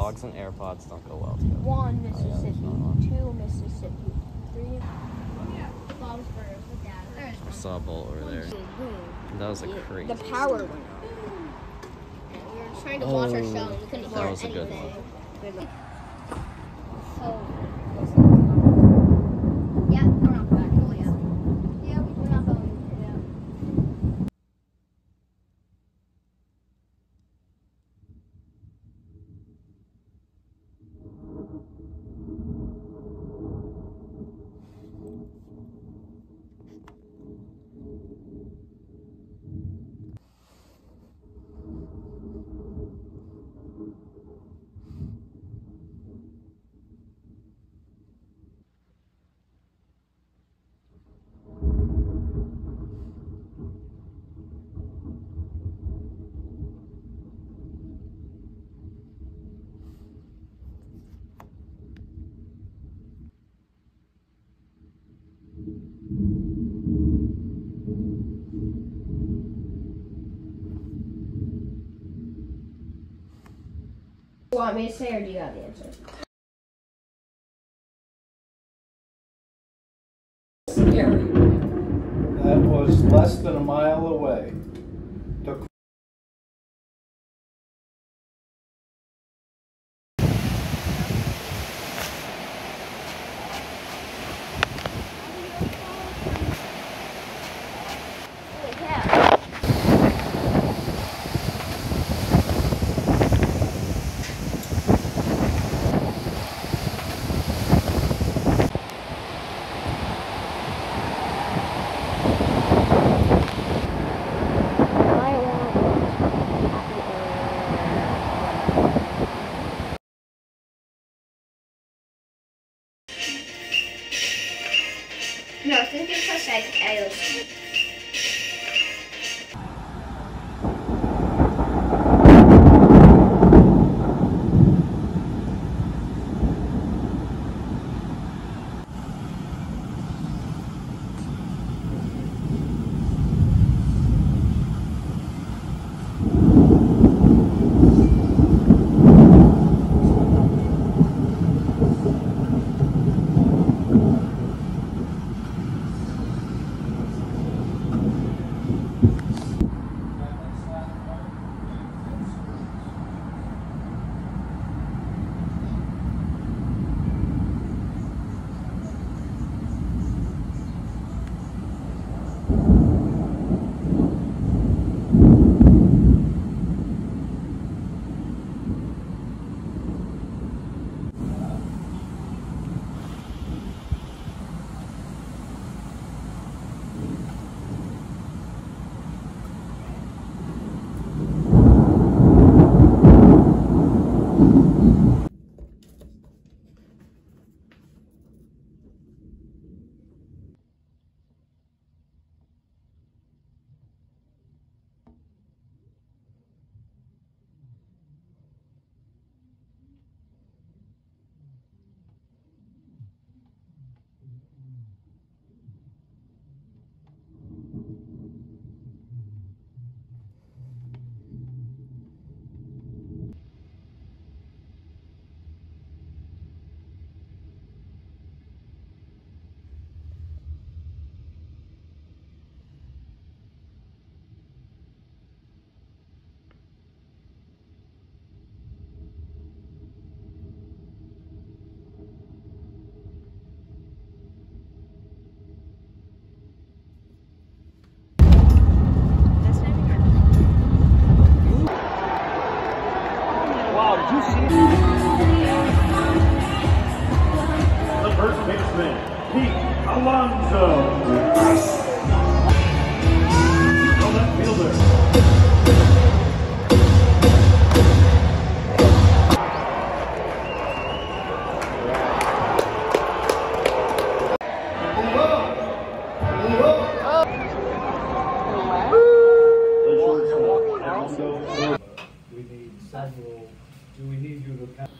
Dogs and AirPods don't go well together. 1 Mississippi, 2 Mississippi, 3 Bob's Burgers with Dad. I saw a bolt over there. That was a crate. The power went out. We were trying to watch our show and we couldn't hear That was a good anything. one. So, yeah, we're not back. Oh, yeah. Yeah, we're not going. Yeah. You want me to say or do you have the answer? Scary. That was less than a mile away. No, think it's just like I The first baseman, Pete Alonso. The left fielder. We need several. Do we need you to count?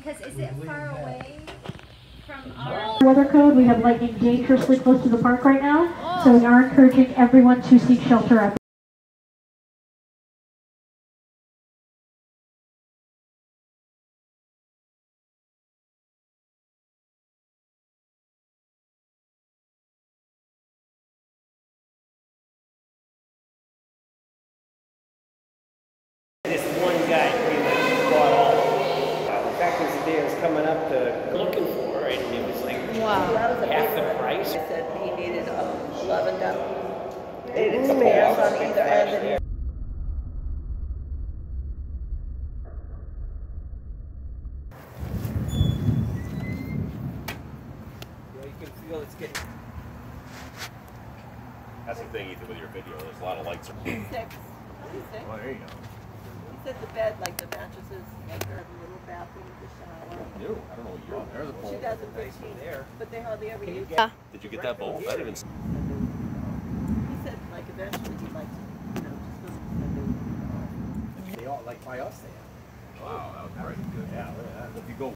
Because is it far away from our... Weather code, we have lightning dangerously close to the park right now, so we are encouraging everyone to seek shelter out. This one guy pretty much bought all. In fact, this day I was coming up to looking for, and it was like half the price. I said he needed 11 done. They didn't spares on either end. You can feel it's getting. That's the thing, Ethan, with your video. There's a lot of lights. 6. He's 6. Well, there you go. He said the bed, like the mattresses, like her little bathroom with the shower. New. I don't know what you're on. There's a pole. 2015 there, but they hardly ever use it. Did you get that bulb? I didn't even. He said, like, eventually he'd like to, just go. They all like by us. They have. Wow, that was very good. Yeah, look at that. If you go.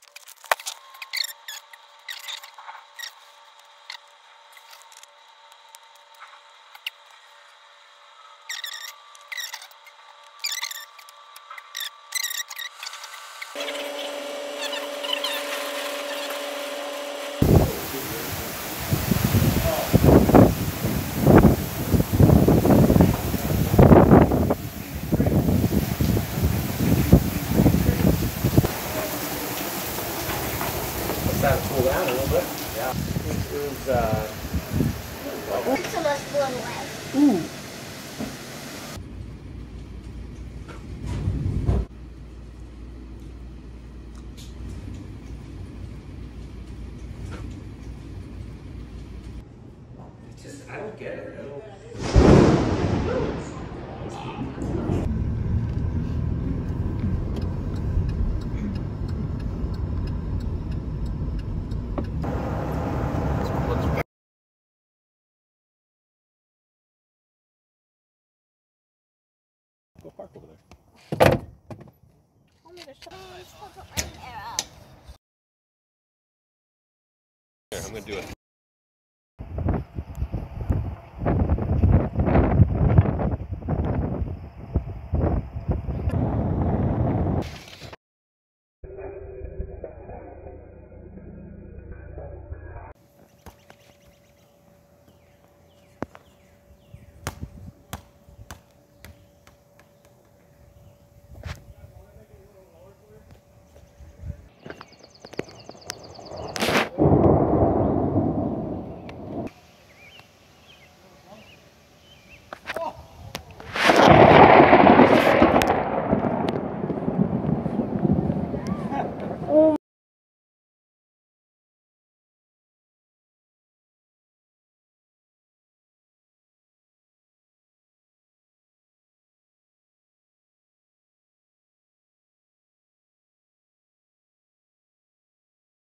That cool down a little bit. Yeah. It was It's almost blown away. Ooh. just, I don't get it. I don't. Go park over there. I'm gonna put my hair up. Here, I'm gonna do it.